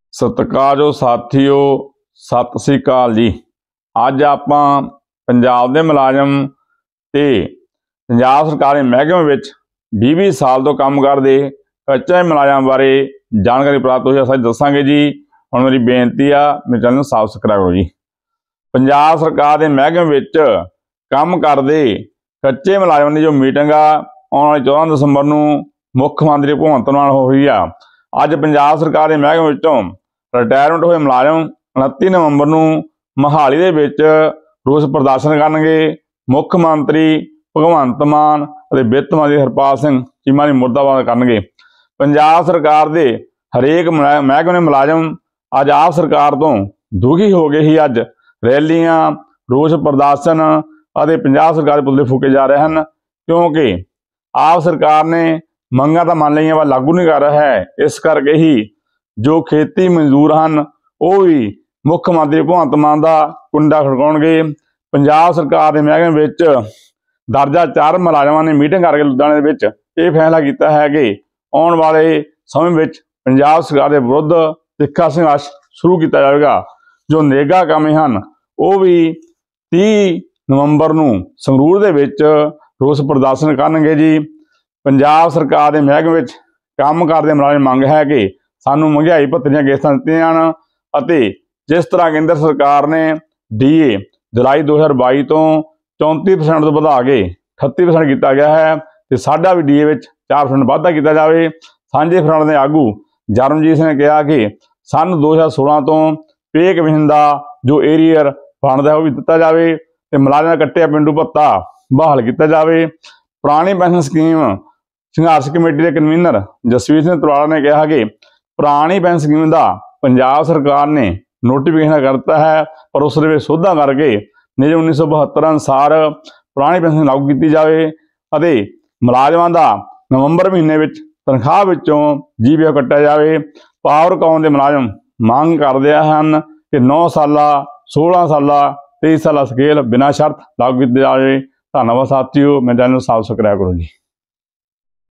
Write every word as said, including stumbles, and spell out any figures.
सत्कारयोग साथियों, सत श्री अकाल जी। अज आपां पंजाब दे मुलाजम ते पंजाब सरकारी महकमे विच बीस बीस साल तो काम करदे कच्चे मुलाजम बारे जानकारी प्राप्त हुई। असां दसांगे जी। हुण मेरी बेनती आ, मेरे चैनल नूं सबसक्राइब करो जी। पंजाब सरकार दे महकमे विच काम करदे कच्चे मुलाजमां दी जो मीटिंग आ आउण वाली चौदह दसंबर नूं मुख मंत्री भगवंत मान होई आ। अज पंजाब सरकार दे महकमे विचों रिटायरमेंट होए मुलाजम उनतीस नवंबर नूं मोहाली दे विच रोस प्रदर्शन करनगे। मुख मंत्री भगवंत मान अते वित्त मंत्री हरपाल सिंह चीमा दी मुर्दाबाद करनगे। पंजाब सरकार दे हरेक महकमे दे मुलाजम अज आप सरकार तो दुखी हो गए ही। अज रैलियां रोस प्रदर्शन अते पंजाब सरकार दे पुतले फूके जा रहे हैं, क्योंकि आप सरकार ने मंगां तां मान लईआं पर लागू नहीं कर रहा है। इस करके ही जो खेती मजदूर हैं वो भी मुख मंत्री भगवंत मान का कुंडा खड़काउणगे। पंजाब सरकार के महकमे विच दर्जा चार मुलाजमां ने मीटिंग करके लुधियाणे विच यह फैसला किया है कि आने वाले समय में पंजाब सरकार के विरुद्ध तिखा संघर्ष शुरू किया जाएगा। जो नरेगा कामे हैं वो भी तीस नवंबर नूं संगरूर दे विच रोस प्रदर्शन करनगे जी। पंजाब सरकार के महकमे विच काम करदे मुलाजम मंग है कि सानू महंगाई भत्ते दीआं किस्तां दित्तियां जाण अते जिस तरह केंद्र सरकार ने डी ए जुलाई दो हज़ार बाई तो चौंती परसेंट तो बढ़ा के अठत्ती परसेंट किया गया है, तो साडा भी डी ए विच चार परसेंट वाधा किया जाए। सांझे फ्रंट के आगू जरमजीत सिंह ने कहा कि सन दो हज़ार सोलह तो पे कमीशन का जो एरीयर बनता है वह भी दिता जाए, तो मुलाजमां दा कट्टिया पेंडू भत्ता बहाल किया जाए। पुरानी पेंशन स्कीम संघर्ष कमेटी के कन्वीनर जसवीर सिंह तलवाड़ा ने कहा कि पुरानी पेंशन स्कीम का पंजाब सरकार ने नोटिफिकेशन करता है, पर उस सोधा करके नियम उन्नीस सौ बहत्तर अनुसार पुरानी पेंशन लागू की जाए और मुलाजमां दा नवंबर महीने में तनख्वाह विचों जी पी एफ कट्टिया जाए। पावरकॉम के मुलाजम मांग करते हैं कि नौ साल सोलह साल तेईस साल स्केल बिना शर्त लागू की जाए। धन्यवाद साथियों, मेरे चैनल सबसक्राइब करो जी।